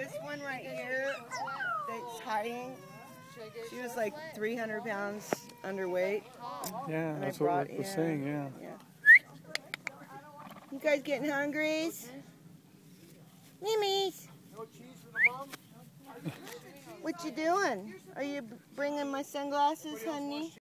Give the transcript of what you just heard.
this one right here that's hiding, she was like 300 pounds underweight. Yeah, that's what I was saying, yeah. You guys getting hungry? Mimi's. No cheese for the mom? What you doing? Are you bringing my sunglasses, honey?